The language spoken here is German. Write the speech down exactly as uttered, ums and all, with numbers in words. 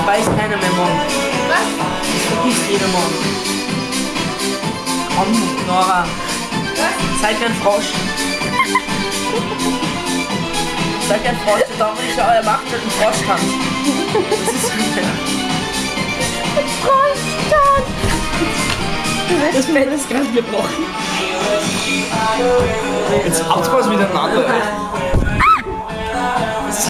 weiß keiner mehr morgen. Was? Das vergisst jeder morgen. Komm, Nora. Was? Seid wie ein Frosch. Seid wie ein Frosch, da dauert nicht, aber ihr macht halt einen Froschtanz. Das ist Froschtanz! Das Bett ist gerade gebrochen. Jetzt habt ihr was miteinander.